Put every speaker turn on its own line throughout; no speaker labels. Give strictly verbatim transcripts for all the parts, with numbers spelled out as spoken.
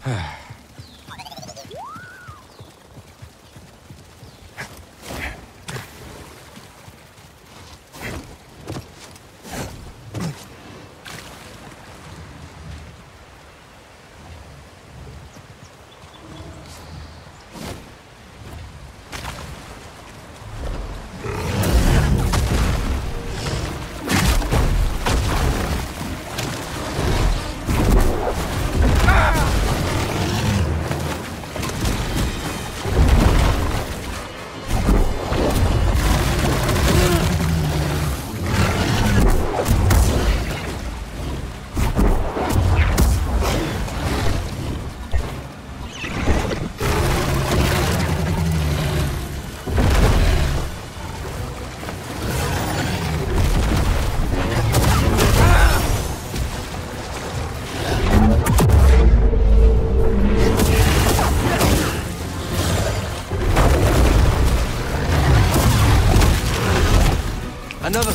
Another...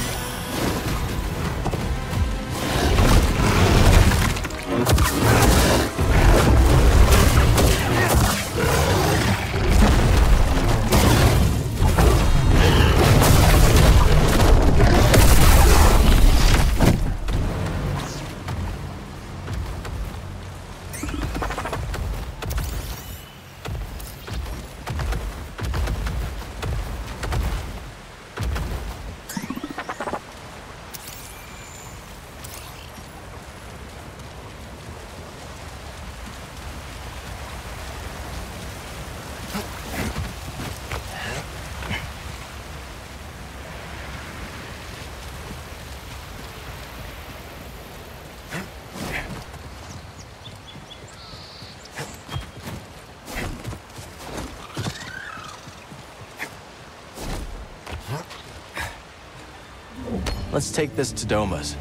Let's take this to Doma's.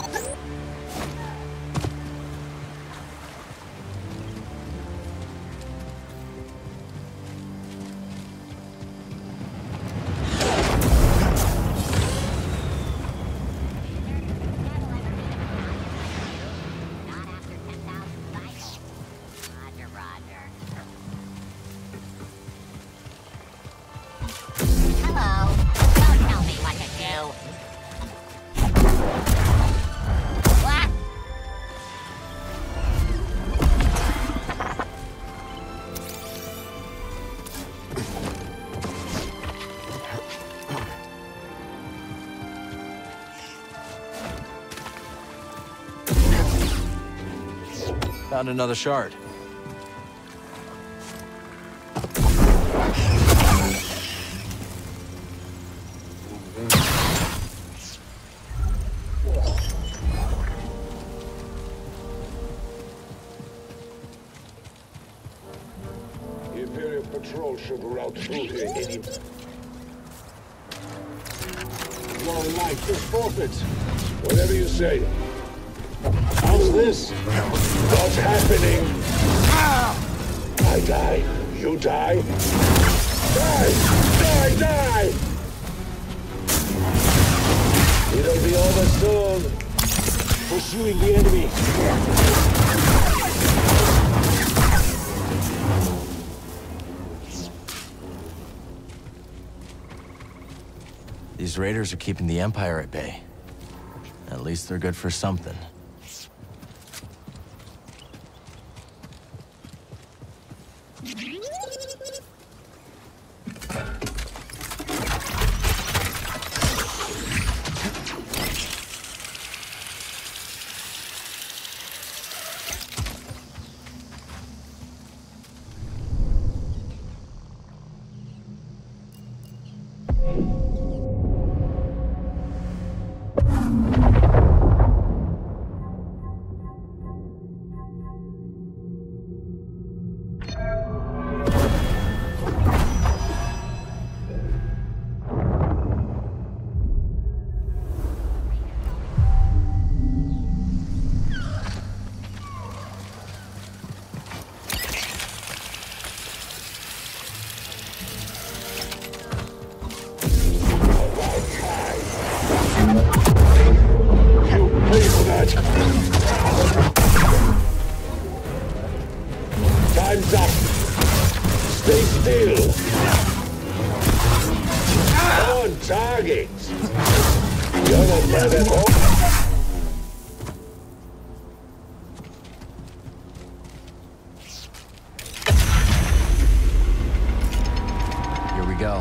Found another shard.
The Imperial patrol should route through here any... Your life is forfeit. Whatever you say. How's this? What's happening? I die. You die. Die! Die! Die! It'll be over soon. Pursuing the enemy.
These raiders are keeping the Empire at bay. At least they're good for something.
renegades. You're not bad at all.
Go.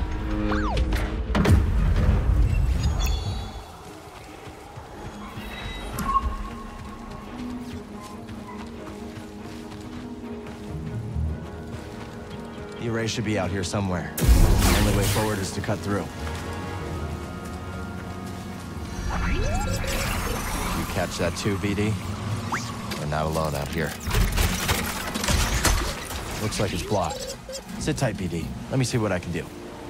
The array should be out here somewhere. The only way forward is to cut through. You catch that too, B D? We're not alone out here. Looks like it's blocked. Sit tight, B D. Let me see what I can do.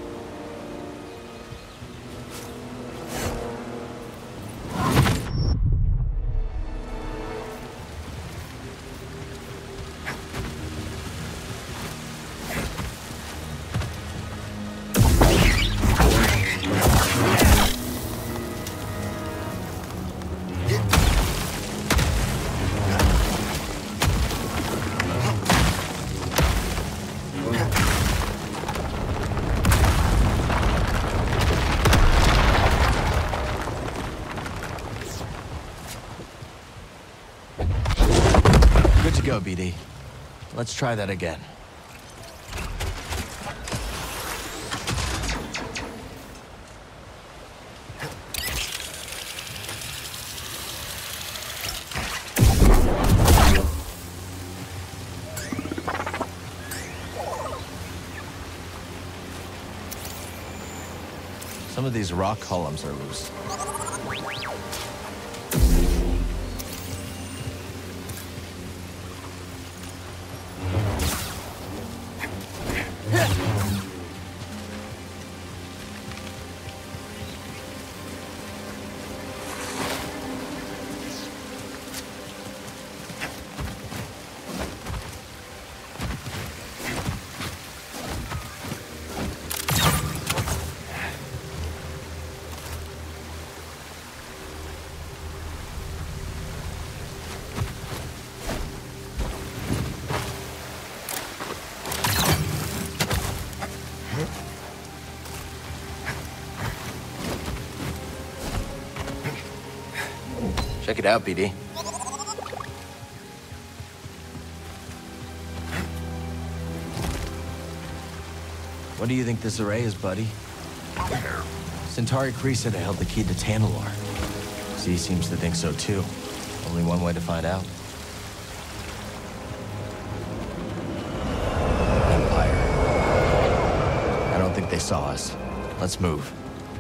Good to go, B D. Let's try that again. Some of these rock columns are loose. Check it out, B D. What do you think this array is, buddy? Centauri Khri said it held the key to Tanalorr. Z seems to think so too. Only one way to find out. Empire. I don't think they saw us. Let's move.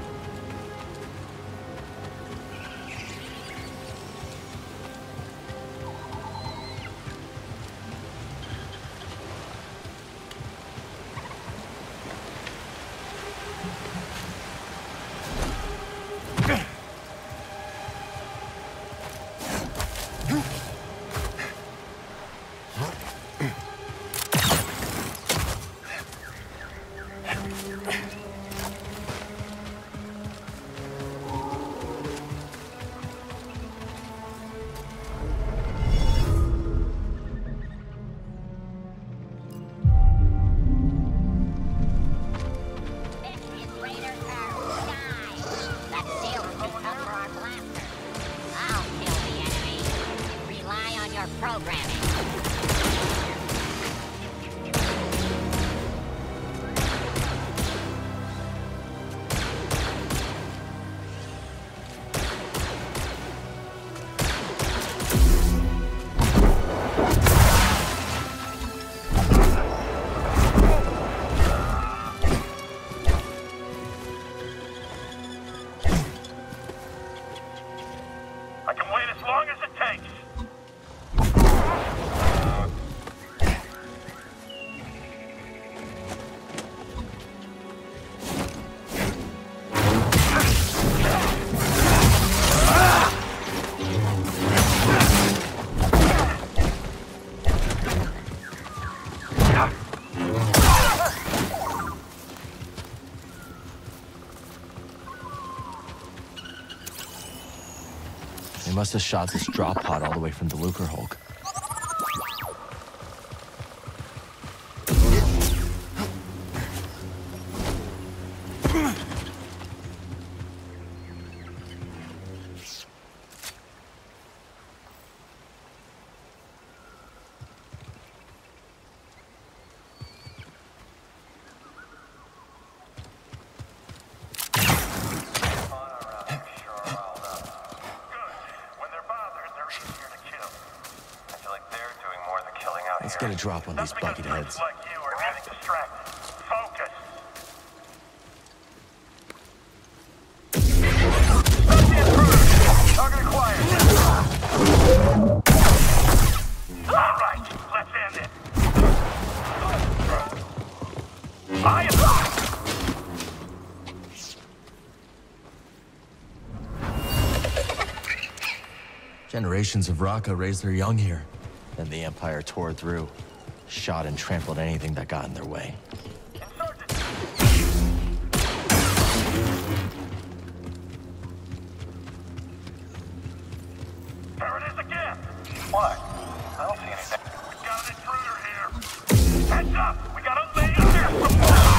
They must have shot this drop pod all the way from the Lucrehulk. Let's get a drop on these bucket heads.
Like you are getting distracted. Focus. That's the intruder. Target acquired. All right, let's end it. I am.
Generations of Raqqa raised their young here. Then the Empire tore through, shot and trampled anything that got in their way.
There it is again. What? I don't see anything. We got an intruder here. Heads up! We got a laser support!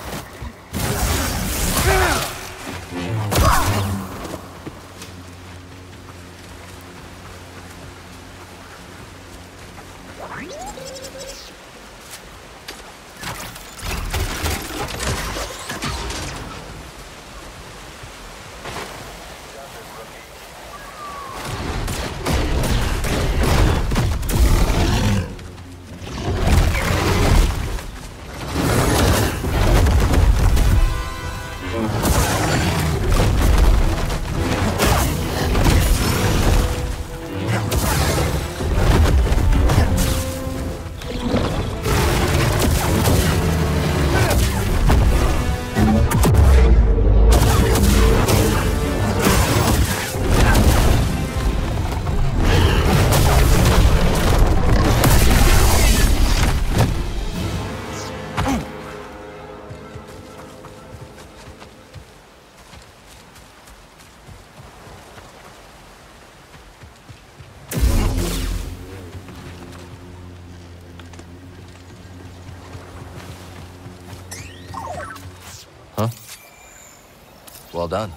Huh? Well done.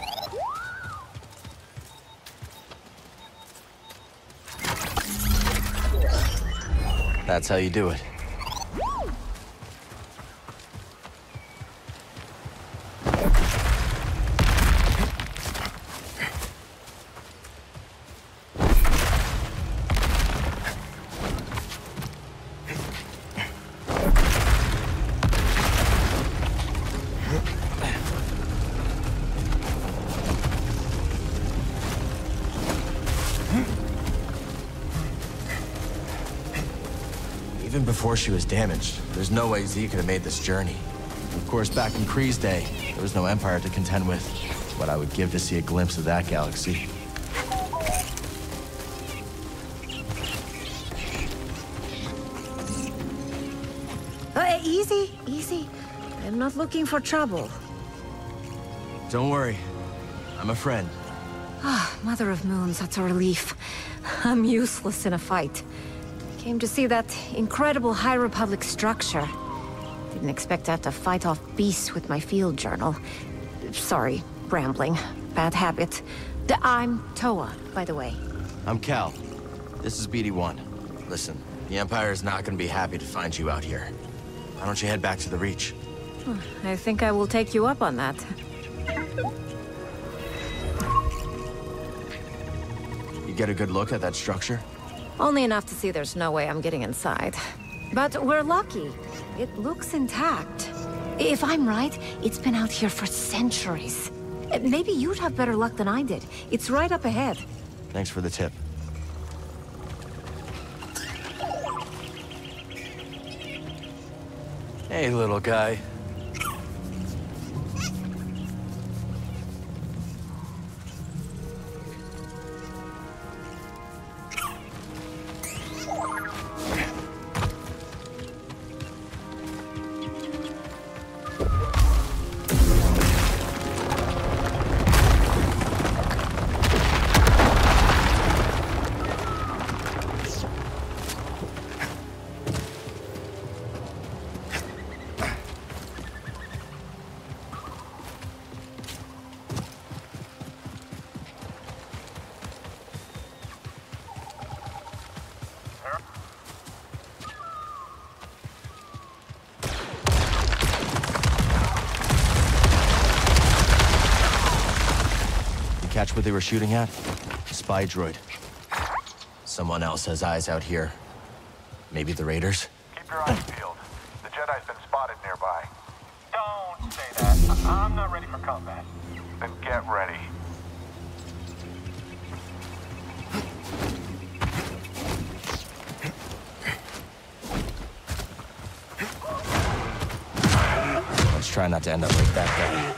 That's how you do it. Even before she was damaged, there's no way Z could have made this journey. Of course, back in Kree's day, there was no Empire to contend with. What I would give to see a glimpse of that galaxy.
Uh, easy, easy. I'm not looking for trouble.
Don't worry. I'm a friend.
Ah, Mother of Moons, that's a relief. I'm useless in a fight. Came to see that incredible High Republic structure. Didn't expect to have to fight off beasts with my field journal. Sorry, rambling. Bad habit. D I'm Toa, by the way.
I'm Cal. This is B D one. Listen, the Empire is not going to be happy to find you out here. Why don't you head back to the Reach?
I think I will take you up on that.
You get a good look at that structure?
Only enough to see there's no way I'm getting inside. But we're lucky. It looks intact. If I'm right, it's been out here for centuries. Maybe you'd have better luck than I did. It's right up ahead.
Thanks for the tip. Hey, little guy. Catch what they were shooting at? Spy droid. Someone else has eyes out here. Maybe the raiders?
Keep your eyes peeled. The Jedi's been spotted nearby.
Don't say that. I- I'm not ready for combat.
Then get ready.
Let's try not to end up like that guy.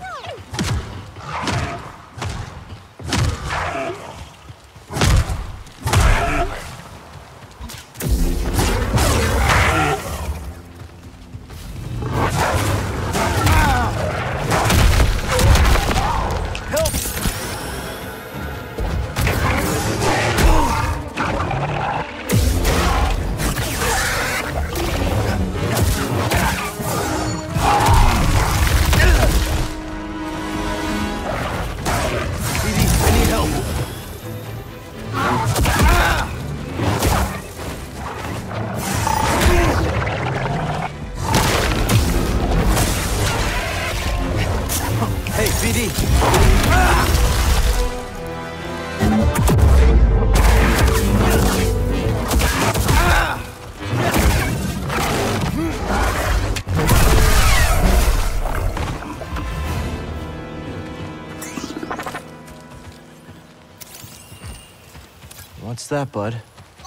What's that, bud?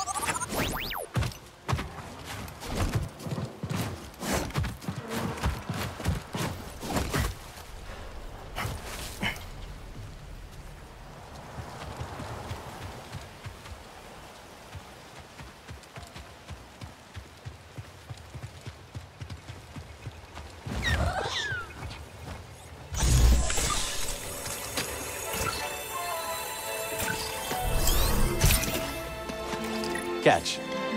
Catch.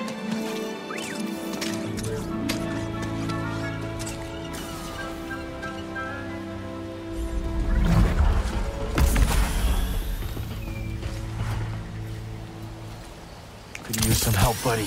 Could use some help, buddy.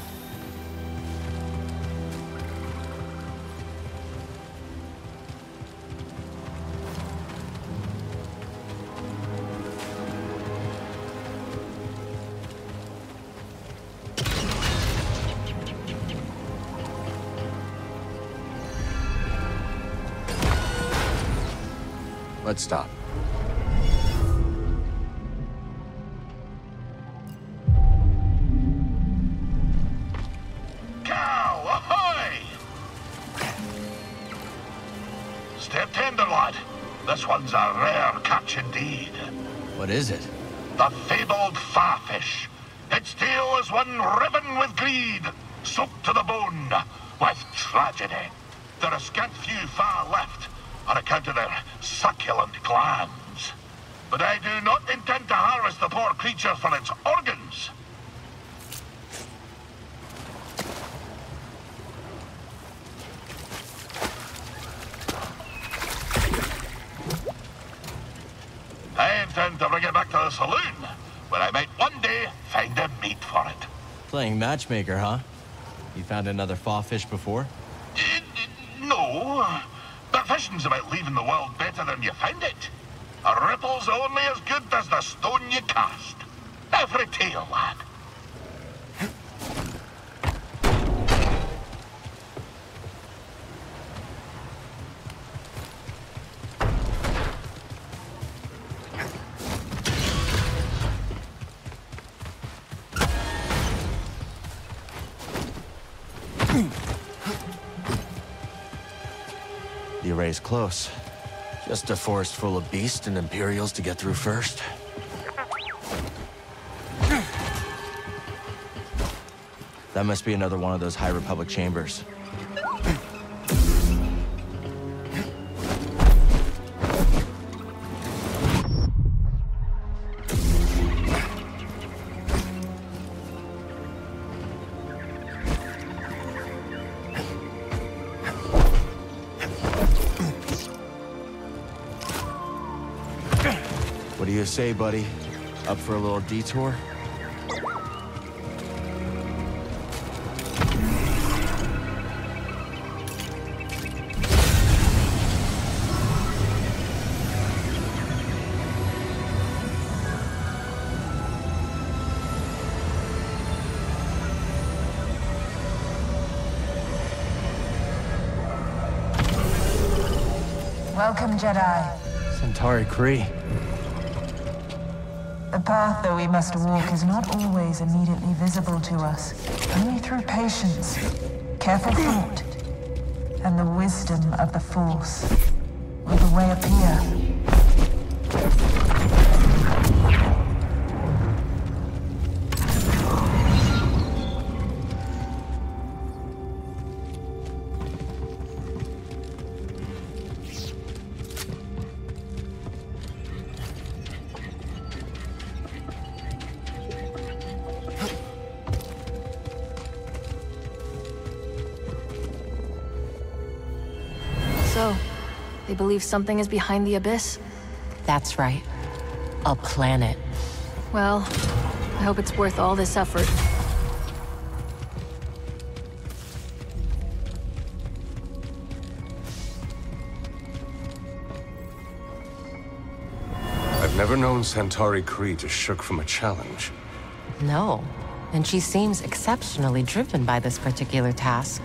Let's stop.
Cow, ahoy! Step tender, lad. This one's a rare catch indeed.
What is it?
The fabled farfish. Its tail is one riven with greed, soaked to the bone with tragedy. There are scant few far left, on account of their succulent glands. But I do not intend to harvest the poor creature for its organs. I intend to bring it back to the saloon, where I might one day find a meat for it.
Playing matchmaker, huh? You found another fawfish before?
Uh, no. But fishing's about leaving the world better than you found it. A ripple's only as good as the stone you cast. Every tale, lad.
The array's close. Just a forest full of beasts and Imperials to get through first. That must be another one of those High Republic chambers. What do you say, buddy? Up for a little detour?
Welcome, Jedi.
Centauri Khri.
The path that we must walk is not always immediately visible to us. Only through patience, careful thought, and the wisdom of the Force will the way appear.
So, they believe something is behind the Abyss?
That's right. A planet.
Well, I hope it's worth all this effort.
I've never known Centauri Khri to shirk from a challenge.
No. And she seems exceptionally driven by this particular task.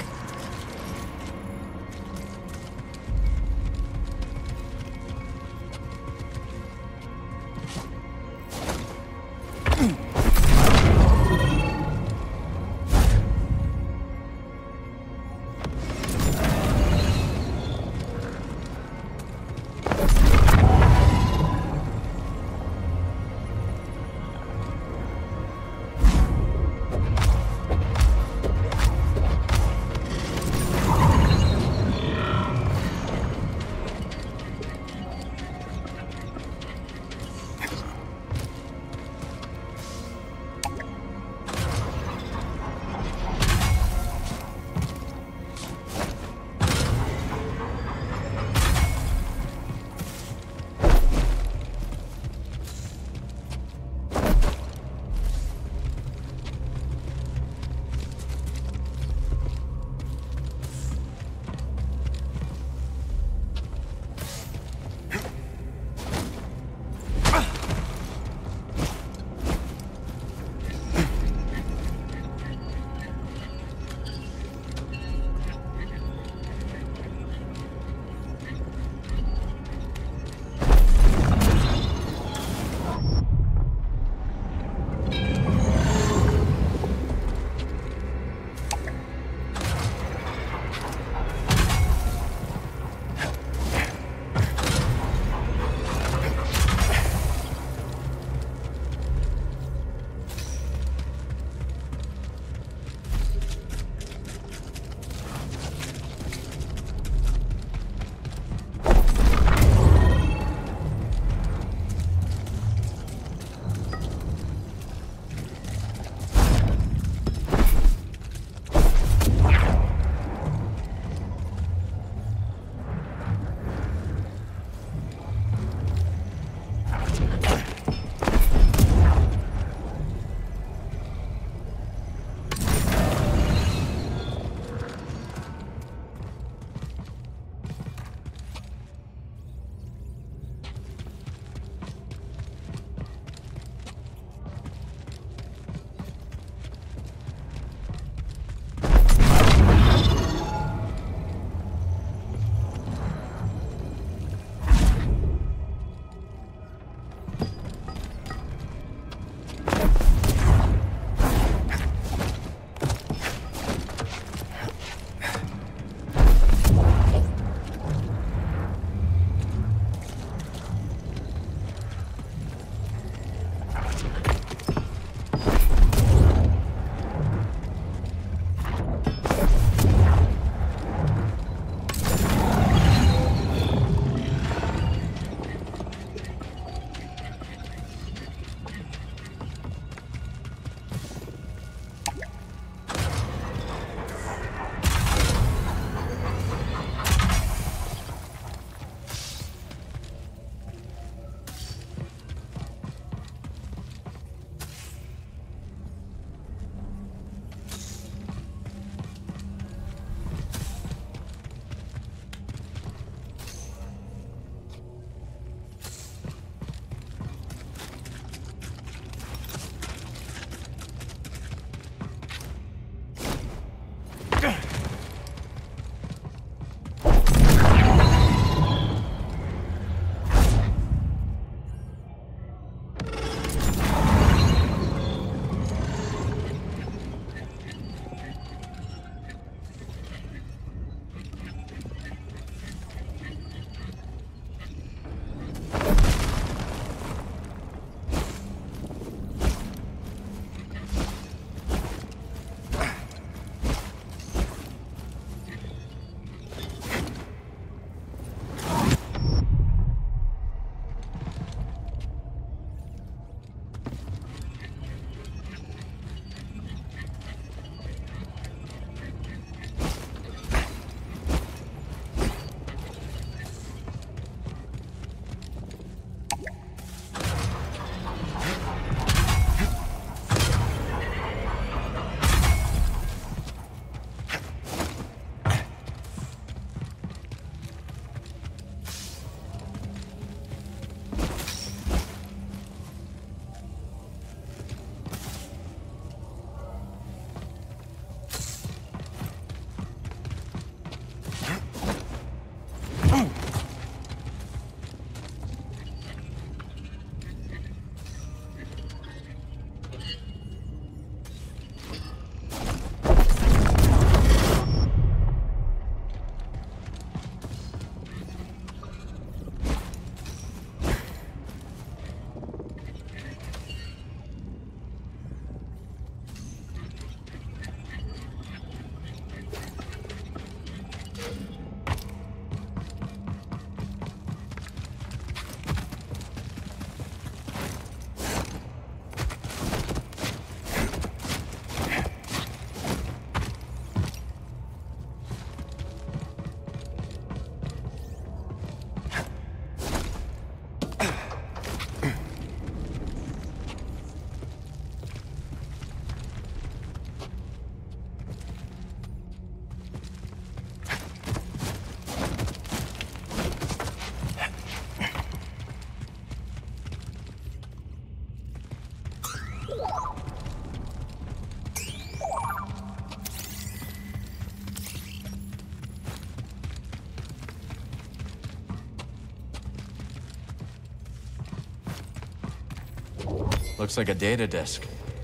Looks like a data disk.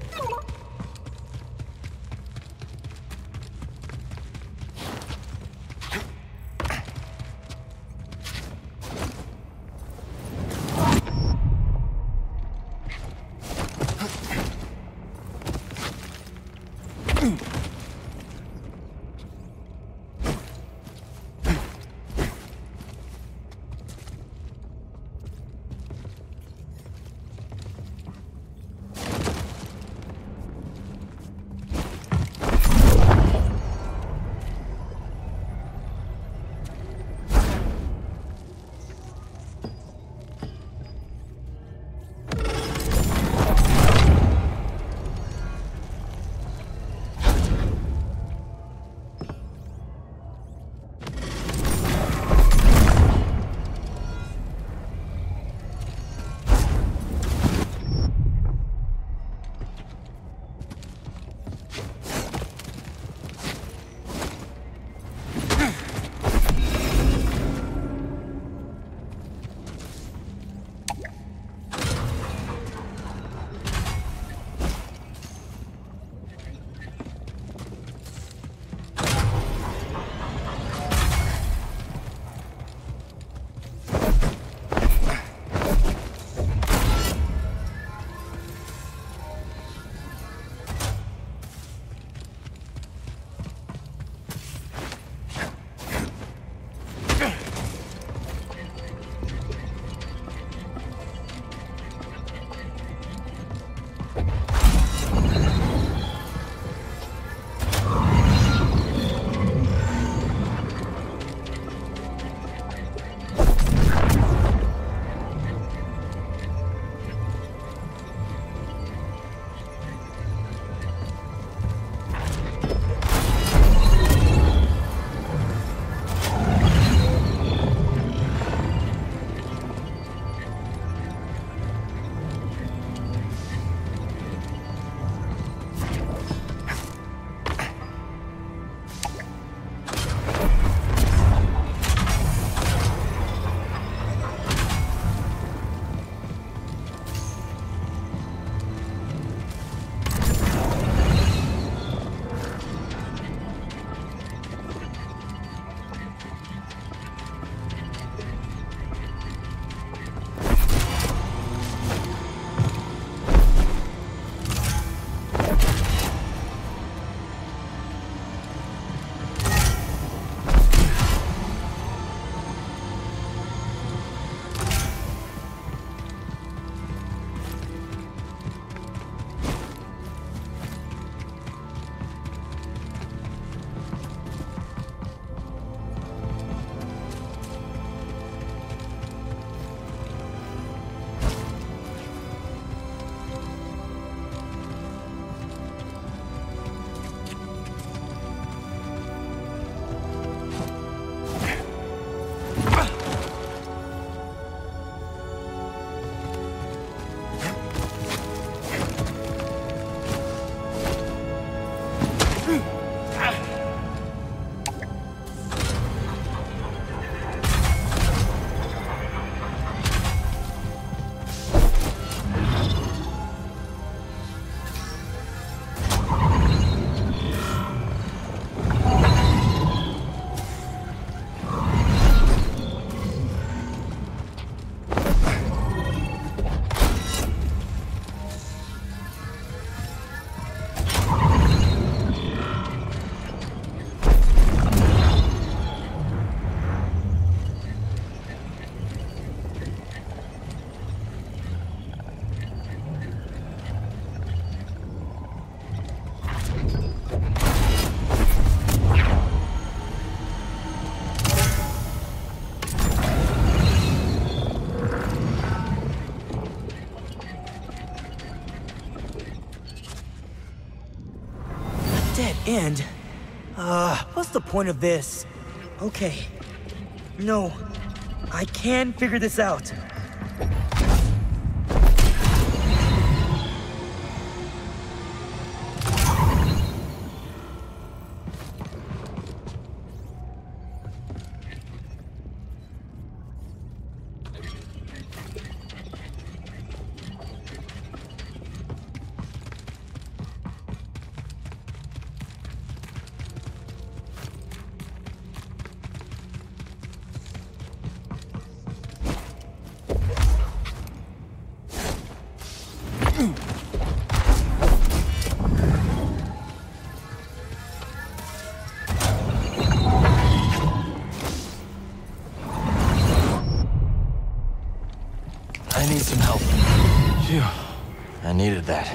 Dead end? Uh, what's the point of this? Okay. No. I can figure this out.
I need some help. Phew. I needed that.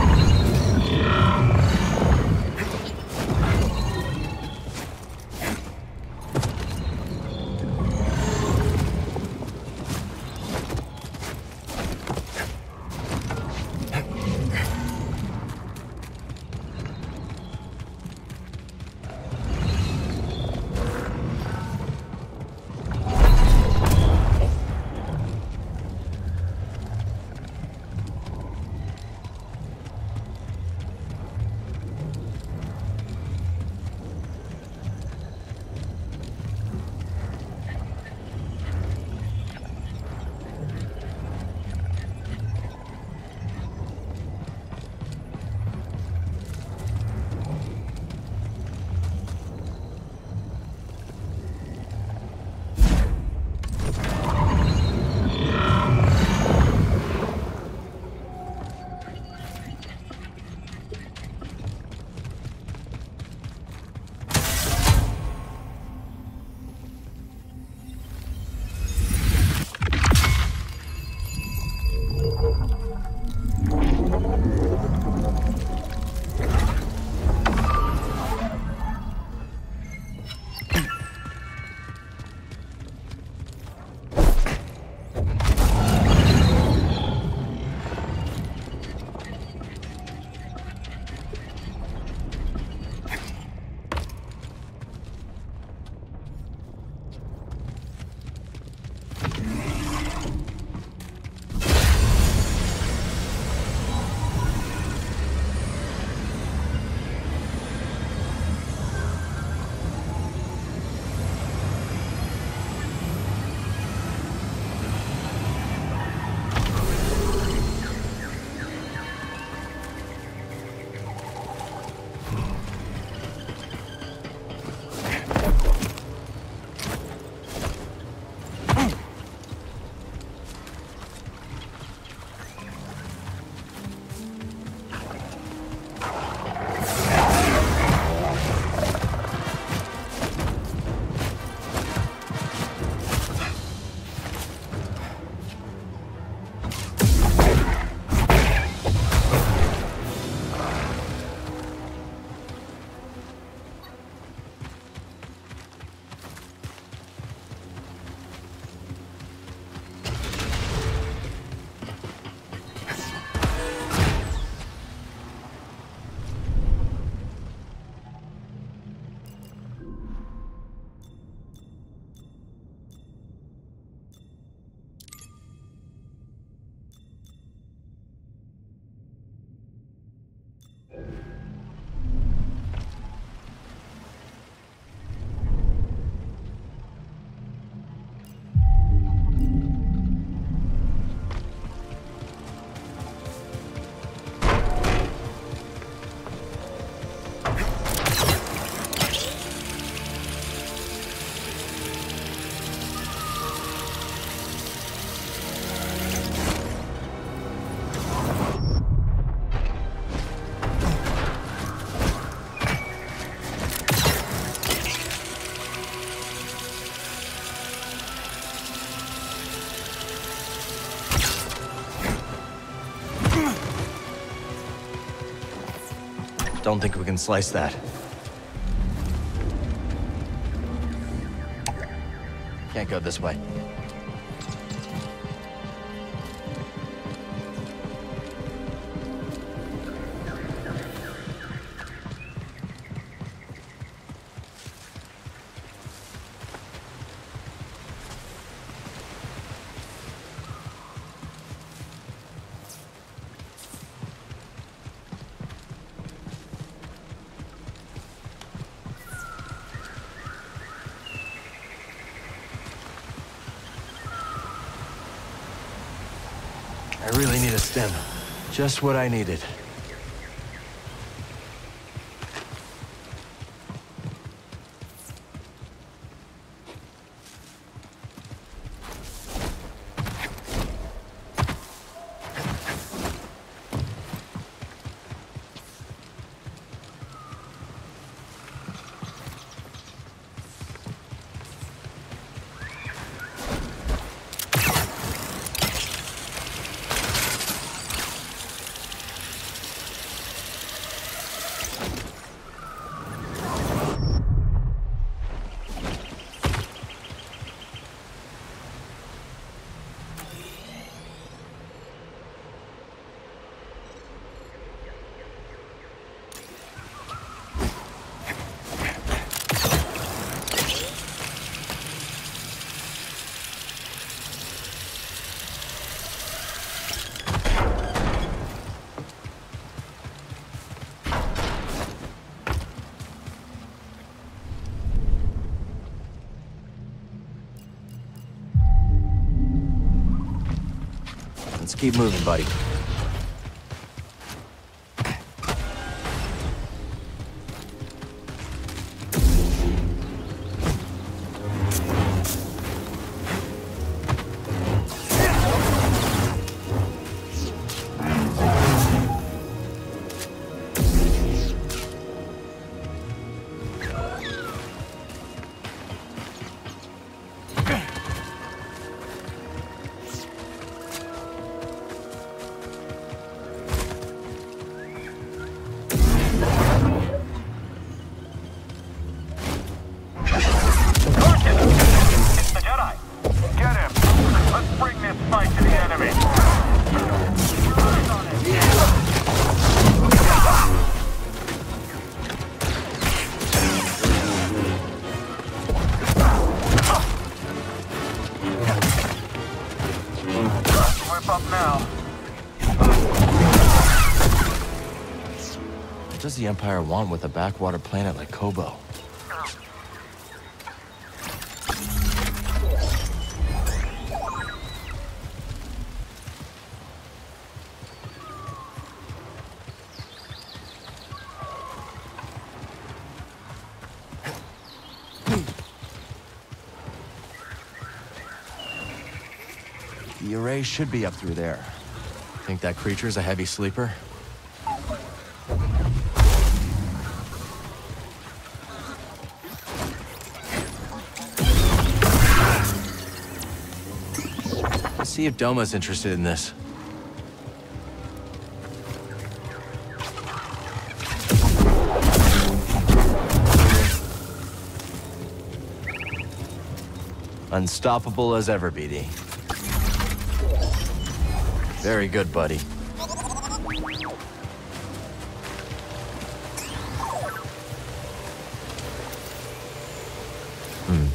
Don't think we can slice that. Can't go this way. I really need a stem. Just what I needed. Let's keep moving, buddy. What does the Empire want with a backwater planet like Koboh? The array should be up through there. Think that creature's a heavy sleeper? Let's see if Doma's interested in this. Unstoppable as ever, B D. Very good, buddy. Hmm.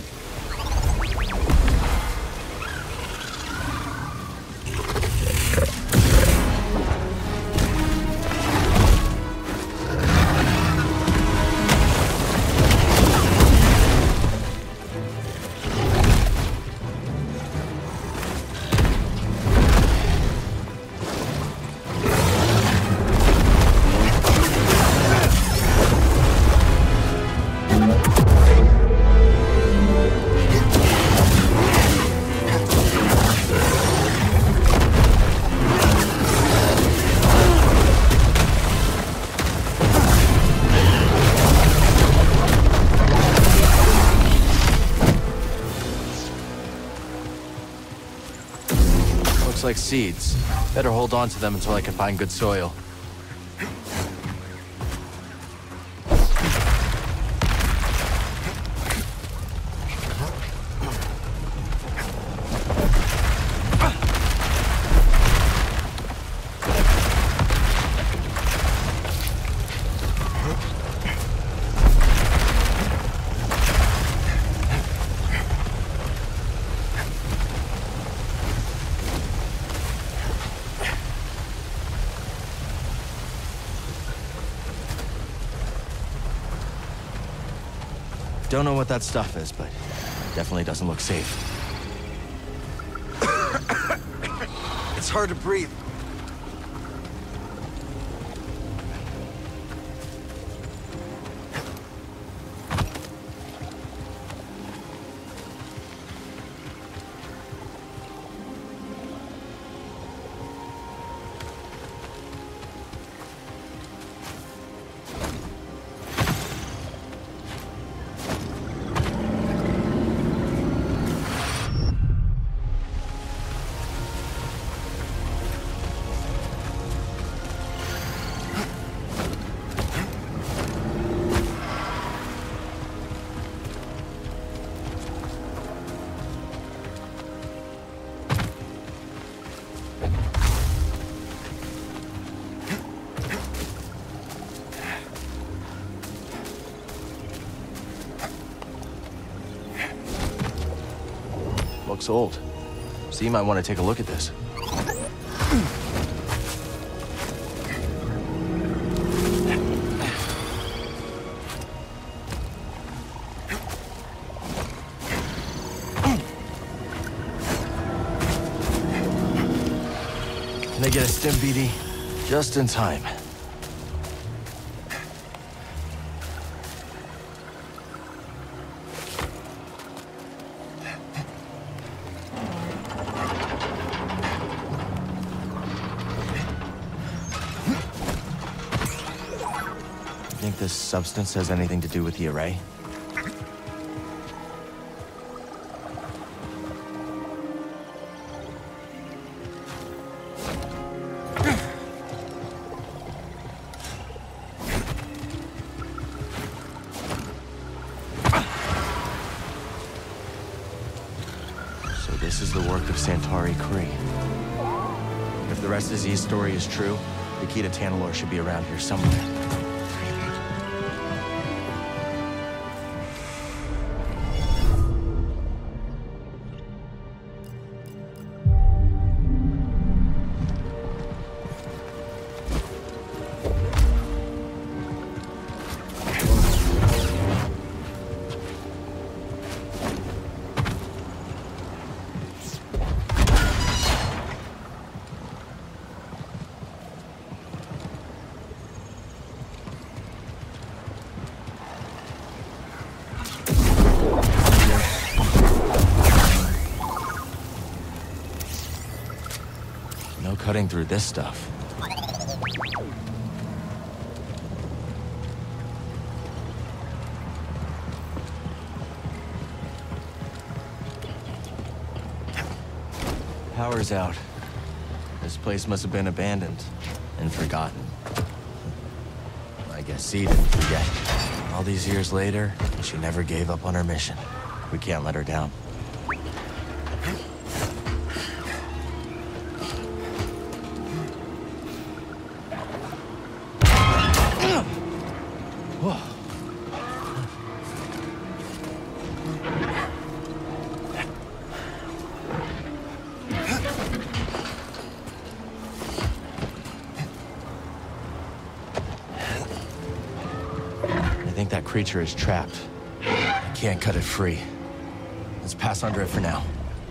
Looks like seeds. Better hold on to them until I can find good soil. Don't know what that stuff is, but definitely doesn't look safe. It's hard to breathe. Looks old. So you might want to take a look at this. They get a stim B D just in time. Think this substance has anything to do with the array? So this is the work of Santari Khri. If the rest of Z's story is true, the key to Tanalorr should be around here somewhere. No cutting through this stuff. Power's out. This place must have been abandoned and forgotten. I guess Z didn't forget. All these years later, she never gave up on her mission. We can't let her down. I think that creature is trapped. I can't cut it free. Let's pass under it for now.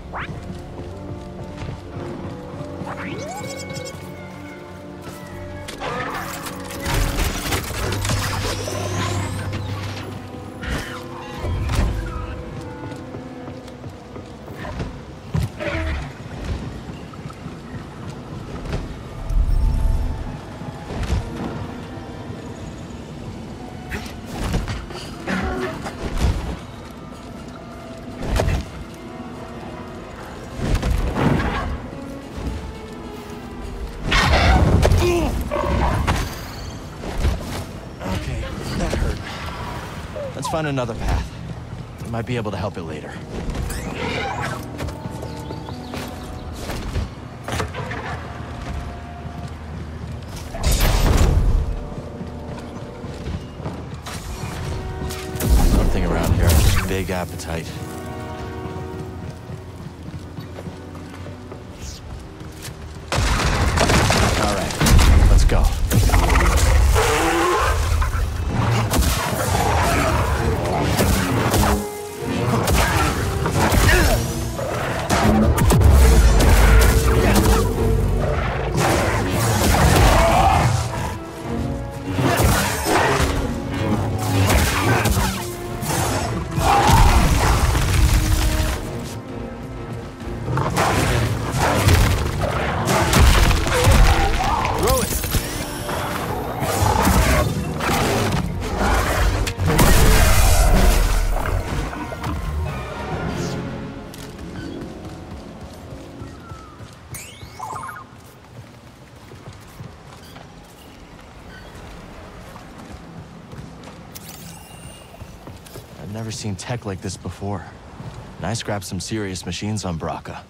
Let's find another path. We might be able to help it later. Something around here has a big appetite. All right, let's go. I've never seen tech like this before. And I scrapped some serious machines on Bracca.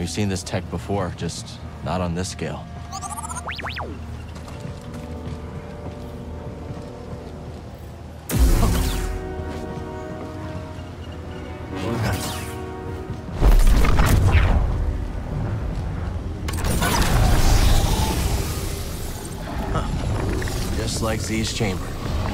We've seen this tech before, just not on this scale. Huh. Just like Z's chamber.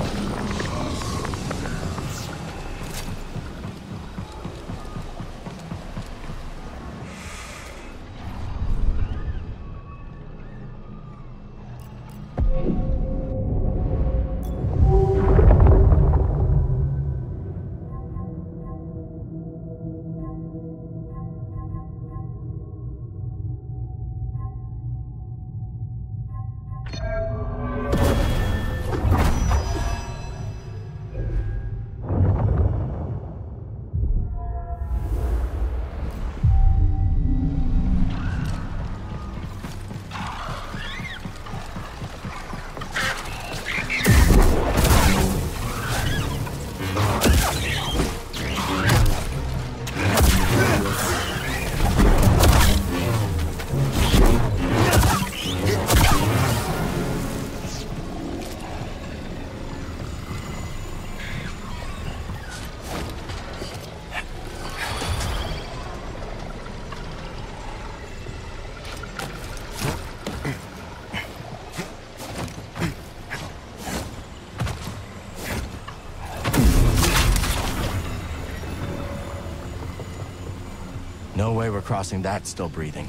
No way we're crossing that still breathing.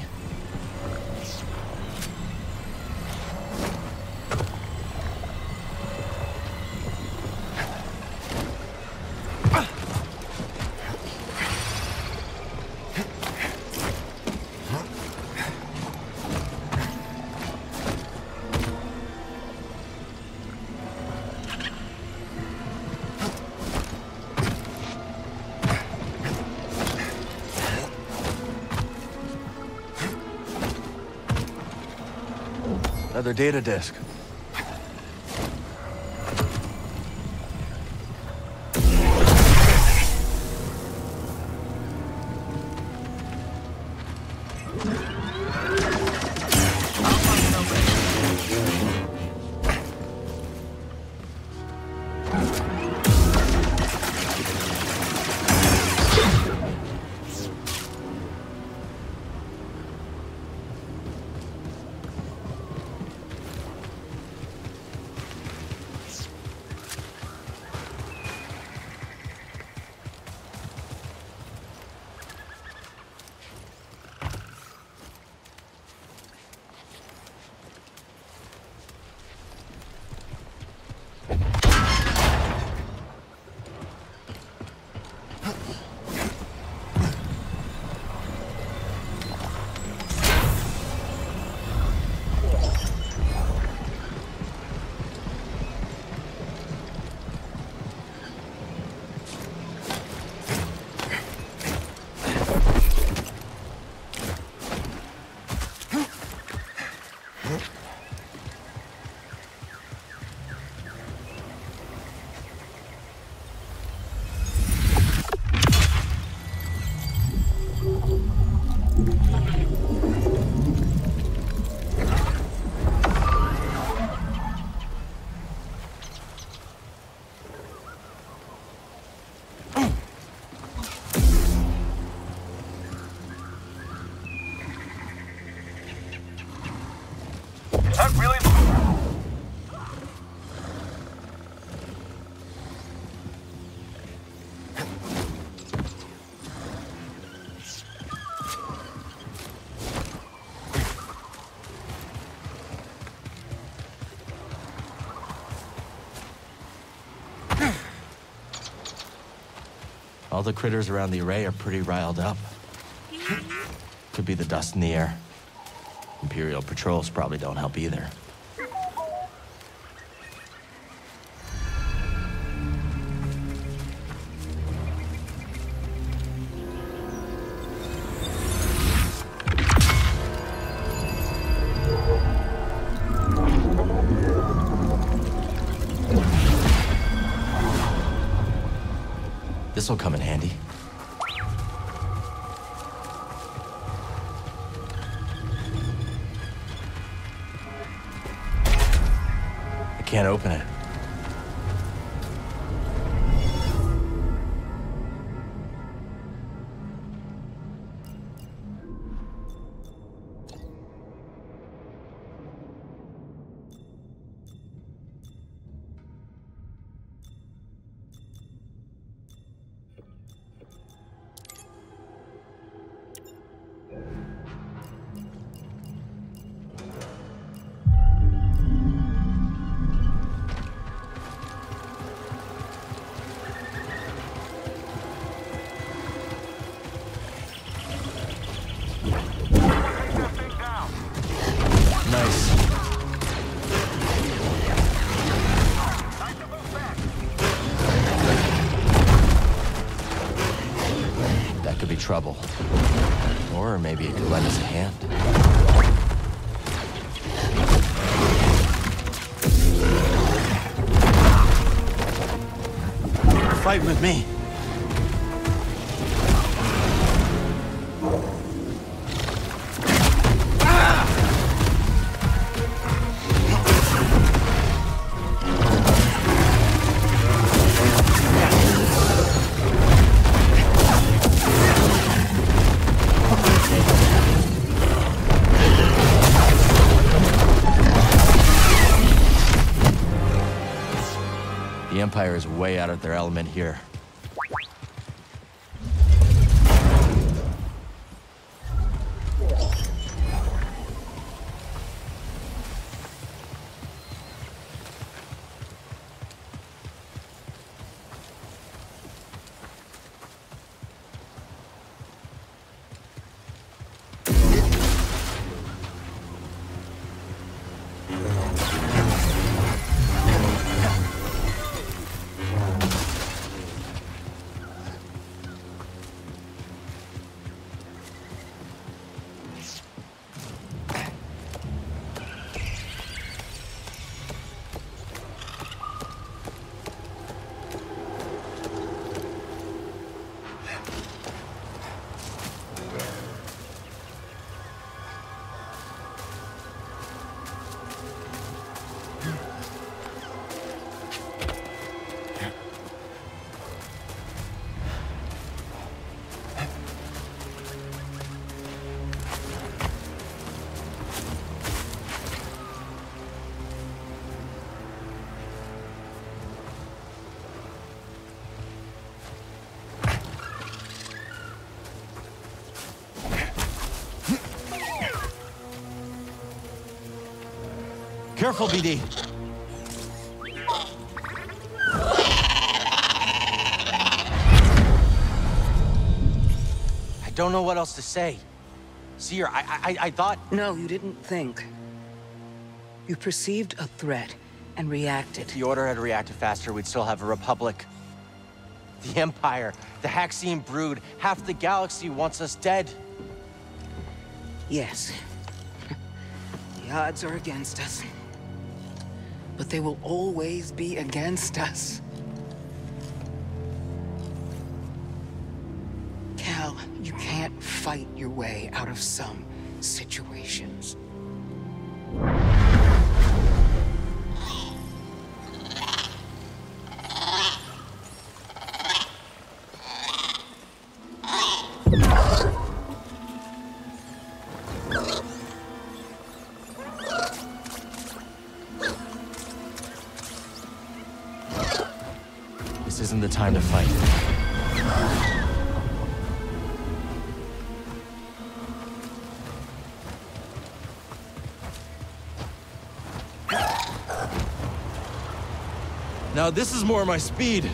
Another data disk.
That really...
All the critters around the array are pretty riled up. Could be the dust in the air. Imperial patrols probably don't help either. This'll come in handy. can't open it. Trouble. Or maybe it could lend us a hand. Fight with me. The Empire is way out of their element here. Careful, B D. I don't know what else to say. Seer, I, I, I thought...
No, you didn't think. You perceived a threat and reacted.
If the Order had reacted faster, we'd still have a Republic. The Empire, the Haxian brood, half the galaxy wants us dead.
Yes. The odds are against us. But they will always be against us. Cal, you can't fight your way out of some situations.
This isn't the time to fight. Now this is more my speed.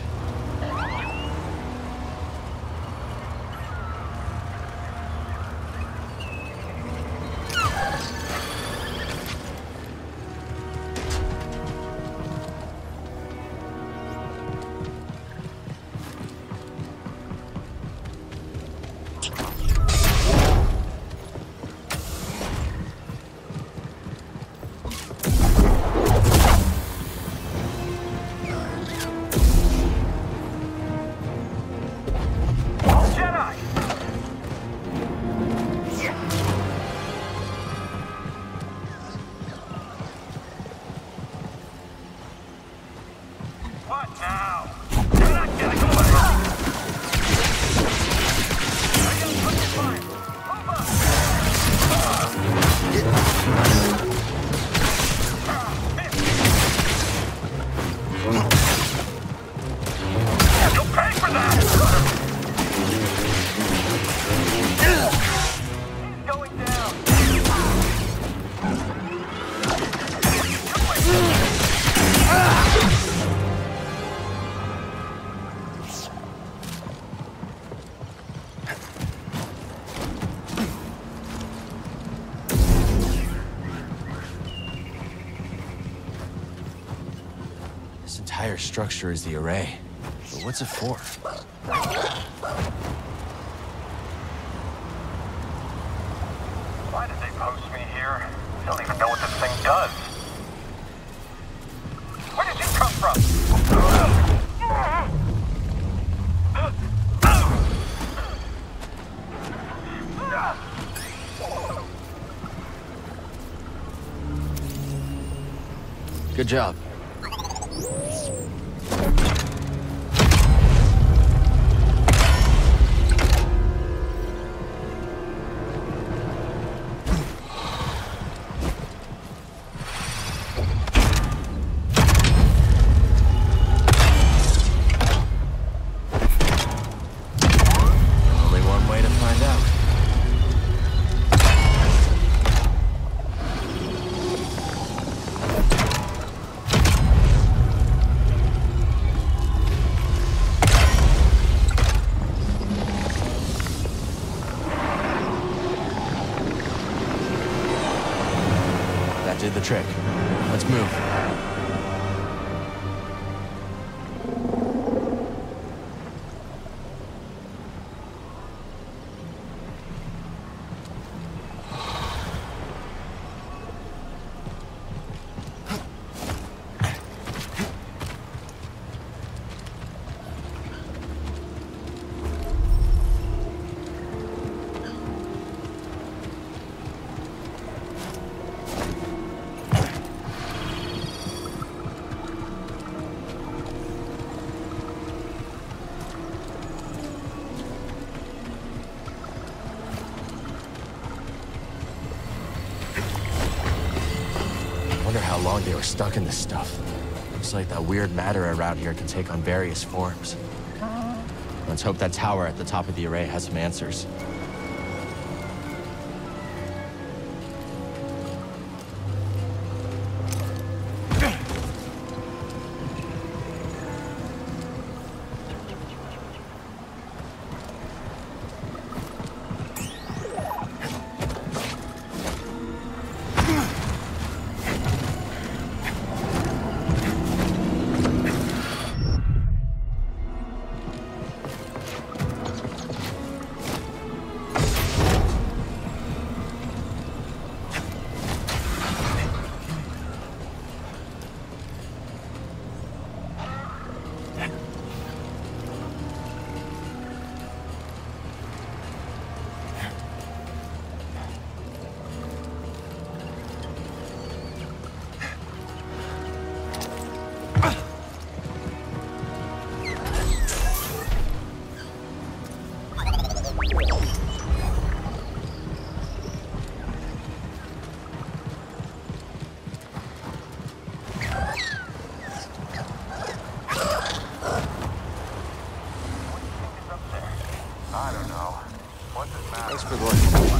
entire structure is the array. But what's it for?
Why did they post me here? I don't even know what this thing does. Where did you come from?
Good job. Only one way to find out. Did the trick. Let's move. Wonder how long they were stuck in this stuff. Looks like that weird matter around here can take on various forms. Let's hope that tower at the top of the array has some answers.
I don't know. What does matter?
Thanks for the look.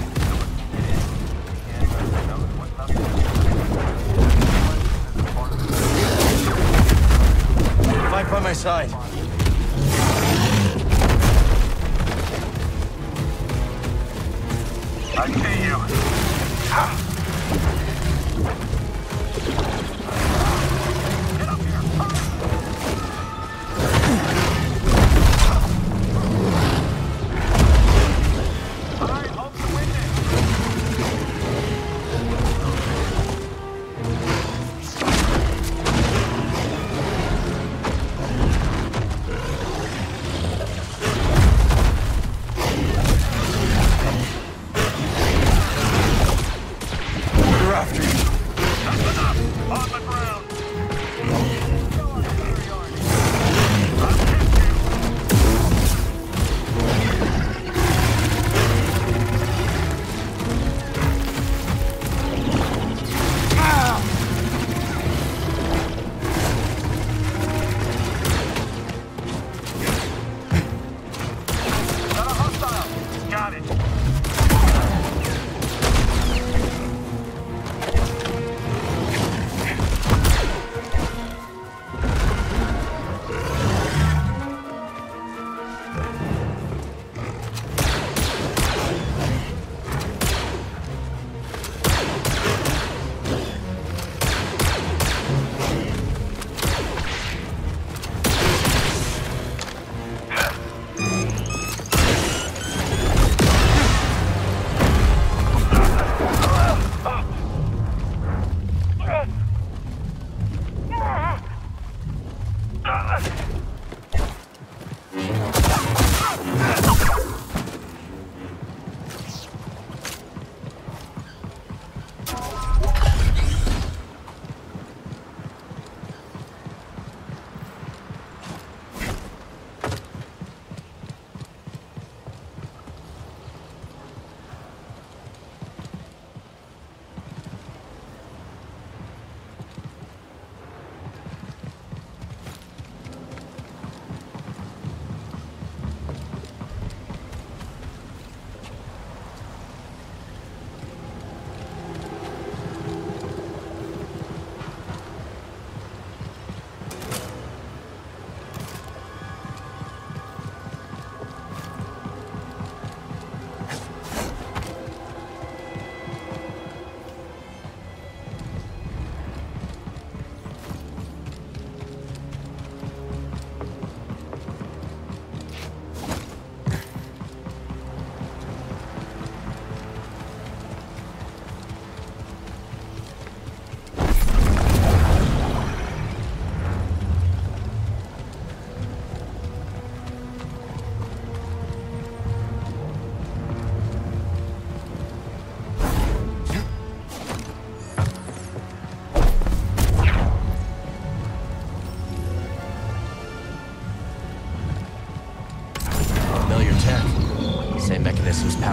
Fight by my side.
I see you. Ah.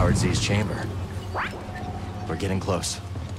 Howard Z's chamber. We're getting close.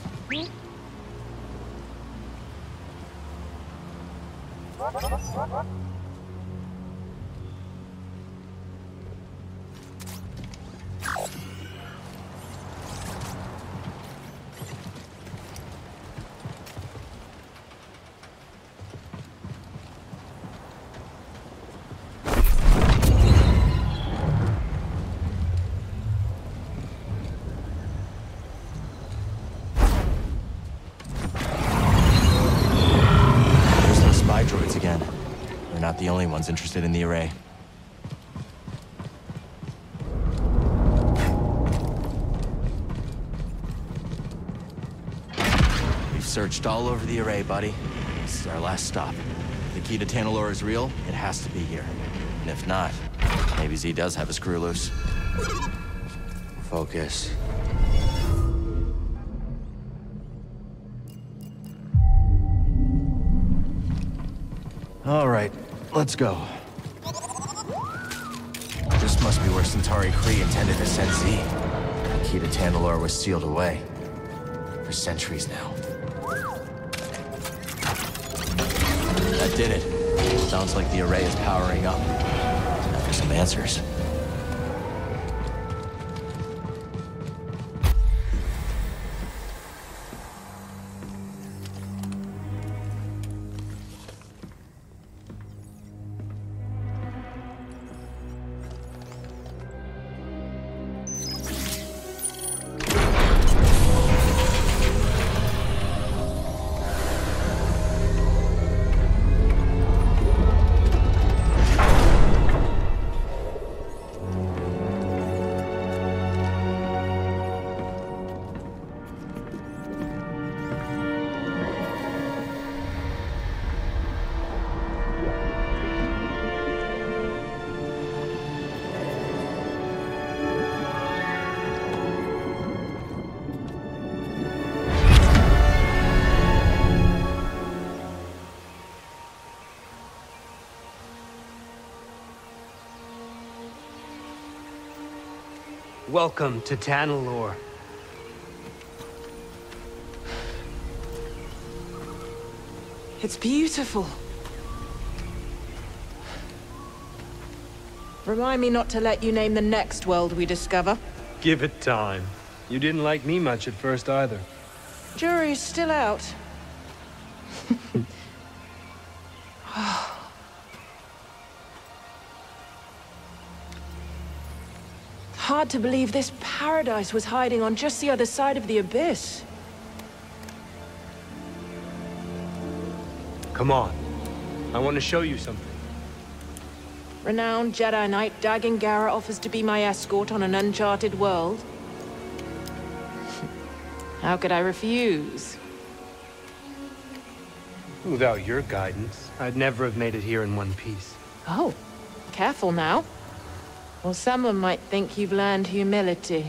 Not the only ones interested in the array. We've searched all over the array, buddy. This is our last stop. If the key to Tanalorr is real, it has to be here. And if not, maybe Z does have a screw loose. Focus. All right. Let's go. This must be where Centauri Khri intended to send Z. The key to Tanalorr was sealed away. For centuries now. That did it. Sounds like the array is powering up. Now for some answers.
Welcome to Tanalorr.
It's beautiful. Remind me not to let you name the next world we discover.
Give it time. You didn't like me much at first either.
Jury's still out. Hard to believe this paradise was hiding on just the other side of the abyss.
Come on. I want to show you something.
Renowned Jedi Knight Dagan Gera offers to be my escort on an uncharted world. How could I refuse?
Without your guidance, I'd never have made it here in one piece.
Oh, careful now. Or someone might think you've learned humility.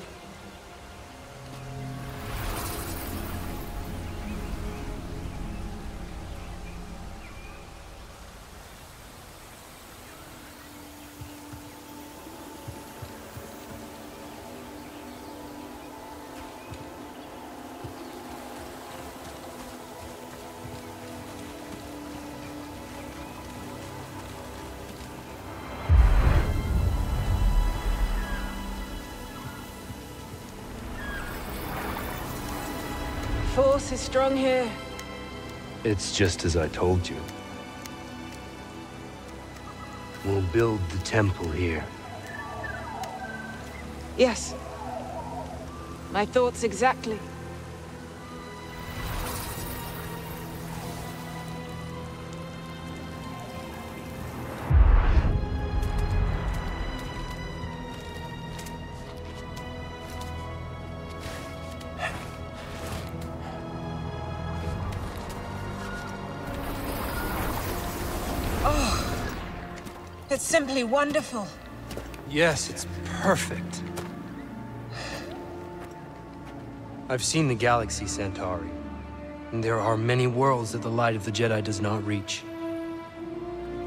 Force is strong here.
It's just as I told you. We'll build the temple here.
Yes. My thoughts exactly. It's simply wonderful.
Yes, it's perfect. I've seen the galaxy, Centauri. And there are many worlds that the light of the Jedi does not reach.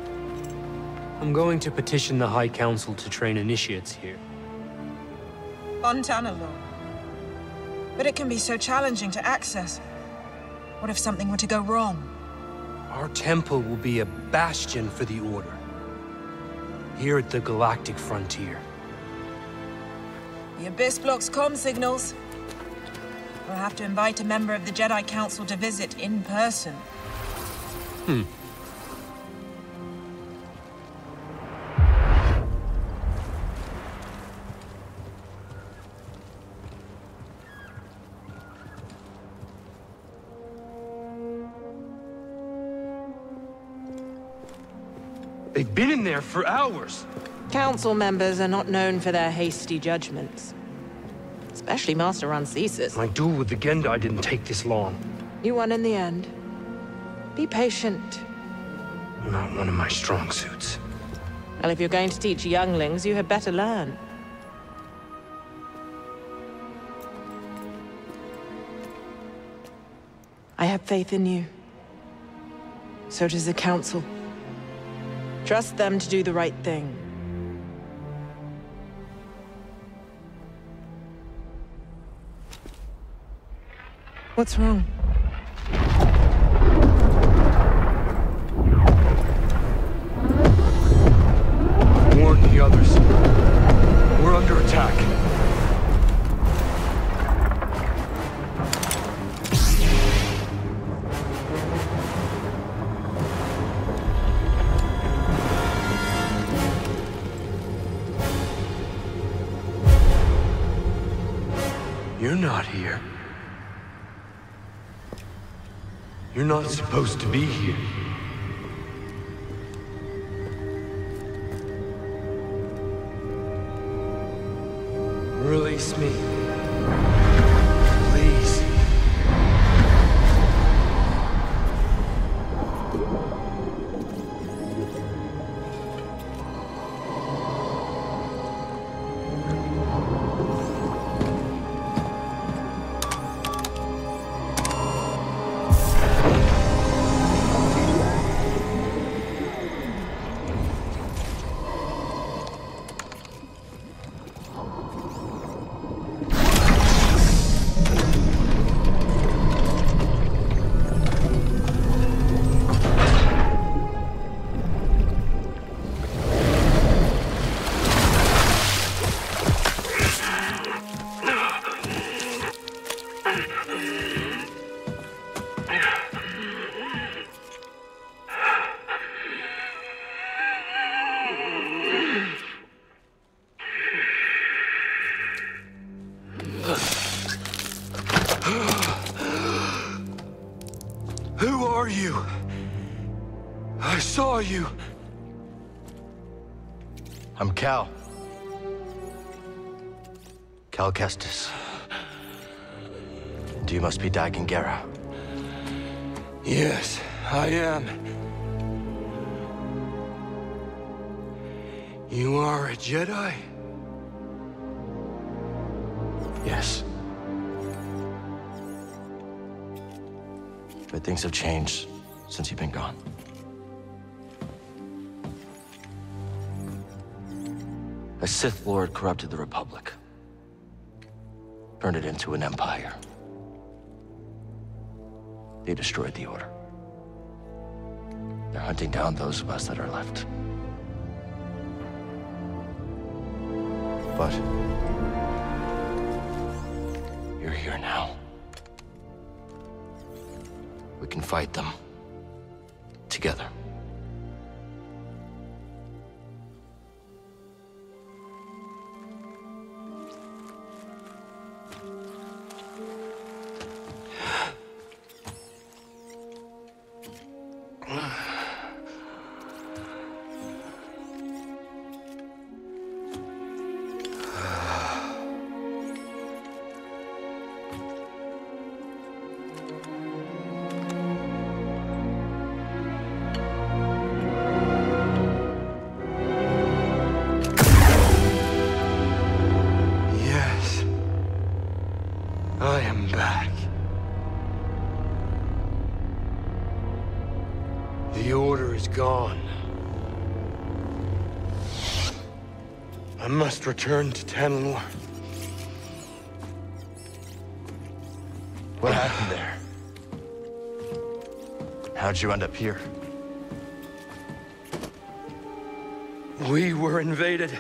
I'm going to petition the High Council to train initiates here.
Fontana Law. But it can be so challenging to access. What if something were to go wrong?
Our temple will be a bastion for the Order. Here at the Galactic Frontier.
The Abyss blocks comm signals. We'll have to invite a member of the Jedi Council to visit in person.
Hmm. They've been in there for hours.
Council members are not known for their hasty judgments. Especially Master Rancesis.
My duel with the Gendai didn't take this long.
You won in the end. Be patient.
Not one of my strong suits.
Well, if you're going to teach younglings, you had better learn. I have faith in you. So does the Council. Trust them to do the right thing. What's wrong?
Warn the others. We're under attack. You're not here. You're not supposed to be here. Release me. Please. Who are you? I saw you.
I'm Cal. Cal Kestis. And you must be Dagan Gera.
Yes, I am. You are a Jedi?
Yes. But things have changed since you've been gone. A Sith Lord corrupted the Republic. Turned it into an empire. They destroyed the Order. They're hunting down those of us that are left. But you're here now. We can fight them together.
I am back. The Order is gone. I must return to Tanalorr
What happened there? How'd you end up here?
We were invaded.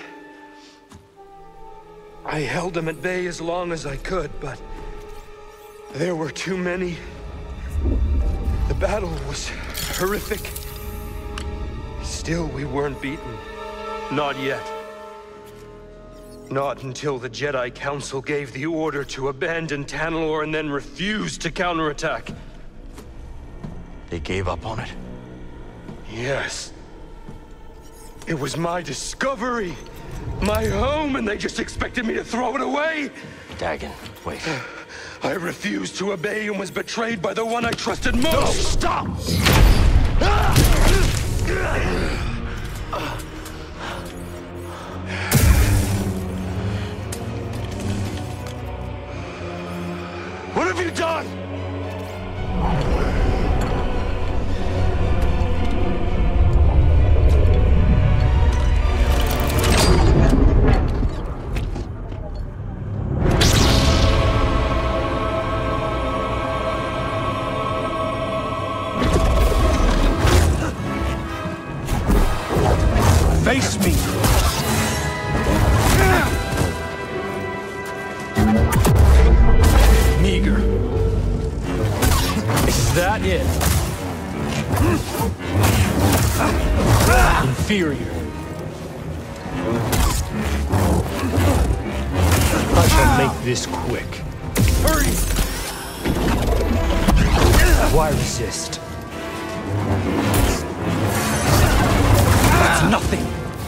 I held them at bay as long as I could, but there were too many. The battle was horrific. Still, we weren't beaten. Not yet. Not until the Jedi Council gave the order to abandon Tanalorr and then refused to counterattack.
They gave up on it?
Yes. It was my discovery, my home, and they just expected me to throw it away?
Dagan, wait.
I refused to obey and was betrayed by the one I trusted most!
No, stop!
What have you done?
Face me! Meager. Is that it? Inferior. I shall make this quick. Hurry! Why resist? That's nothing!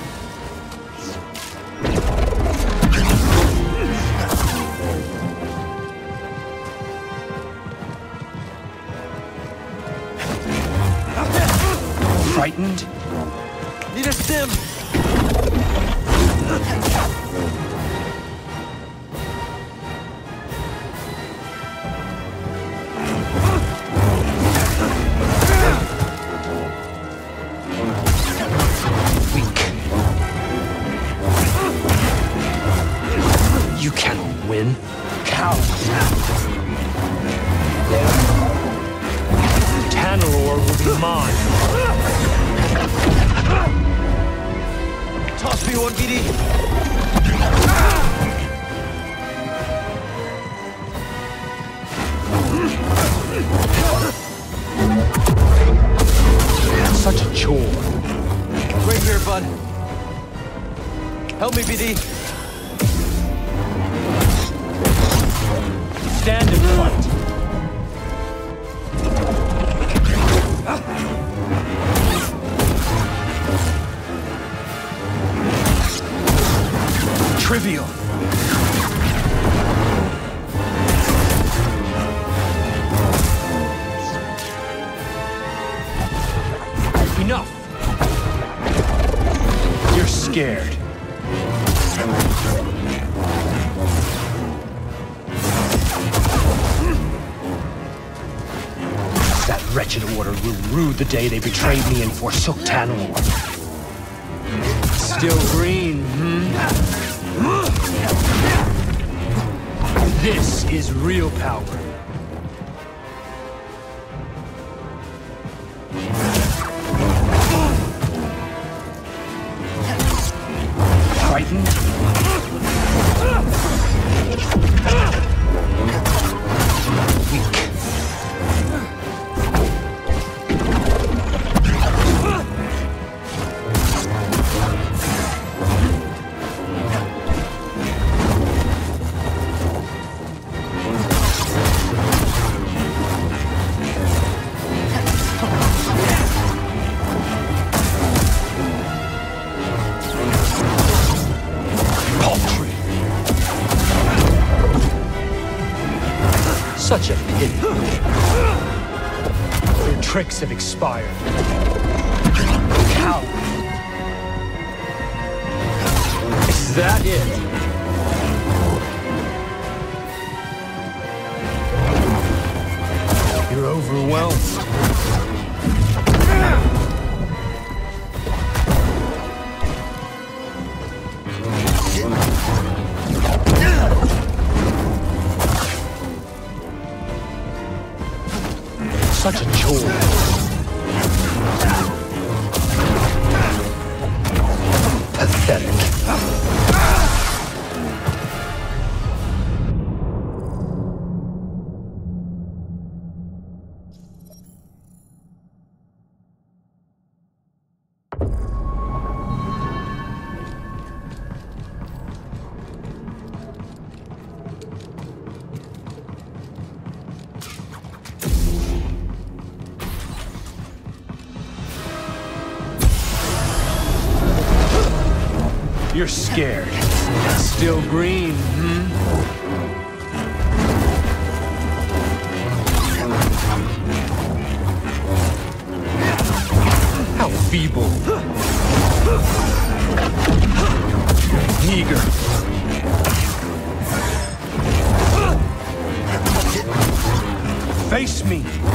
Frightened?
Need a stim!
Weak. You cannot win. Coward. Tanalorr will be mine.
Toss me one, B D.
Such a chore.
Right here, bud. Help me, B D.
Stand and fight. Trivial. Enough. You're scared. That wretched order will rue the day they betrayed me and forsook Tanalorr. Still green, hmm? This is real power. Frightened? Weak. Such a pity. Your tricks have expired. Coward. Is that it? You're overwhelmed. You're scared. Still green, hmm? How feeble. Meager. Face me.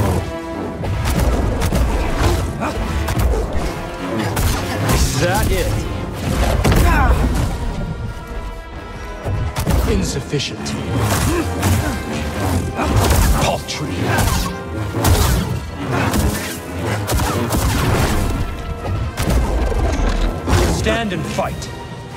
Is that it? Insufficient. Paltry. Stand and fight.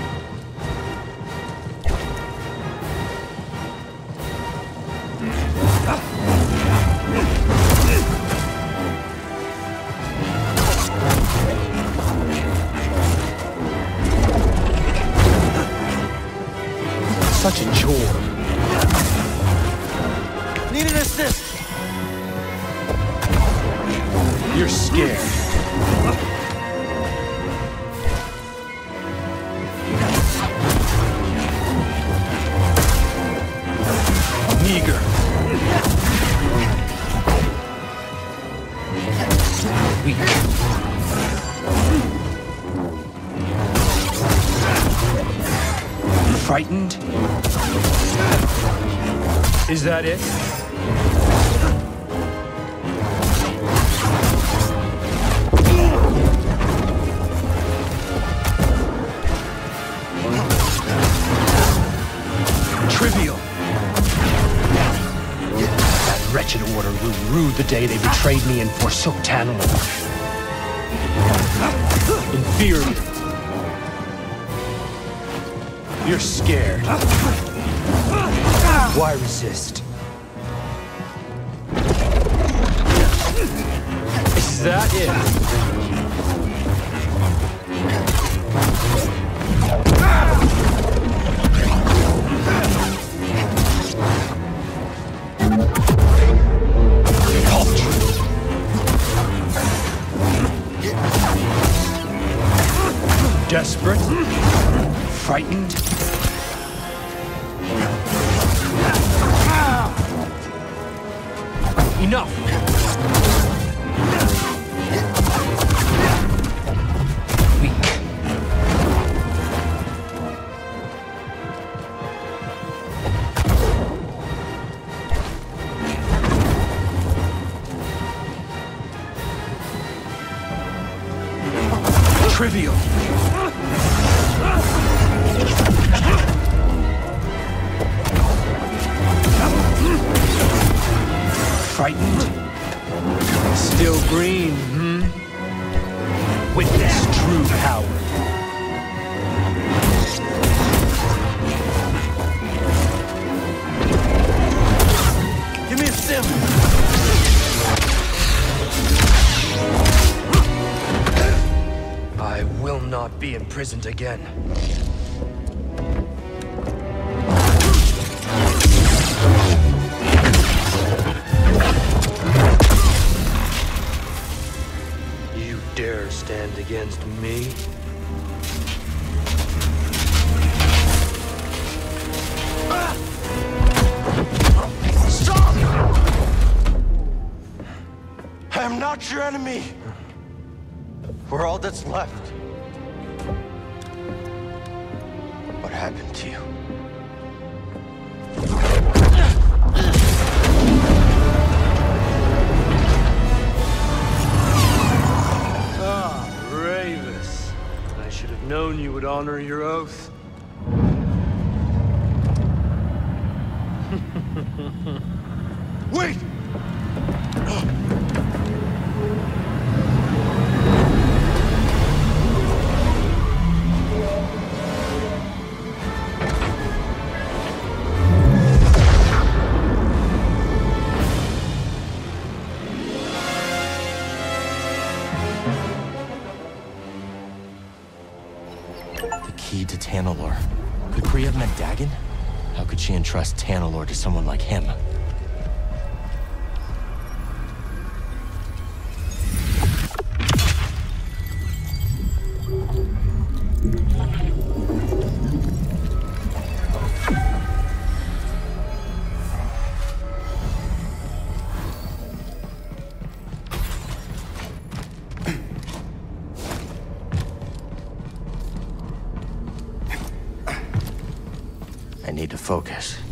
Such a chore.
Need an assist.
You're scared. Meager. Weak. Frightened? Is that it? Trivial. That wretched order will rue the day they betrayed me and forsook Tanalorr. Inferior. You're scared. Why resist? Is that it? Desperate? Frightened? Enough! Weak. Trivial. Frightened? Still green, hmm? Witness true power.
Give me a sim.
I will not be imprisoned again. Dare stand against me?
Stop! I am not your enemy. We're all that's left. What happened to you?
Known you would honor your oath.
Wait! Key to Tanalorr. Could Kree have met Dagan? How could she entrust Tanalorr to someone like him? I need to focus.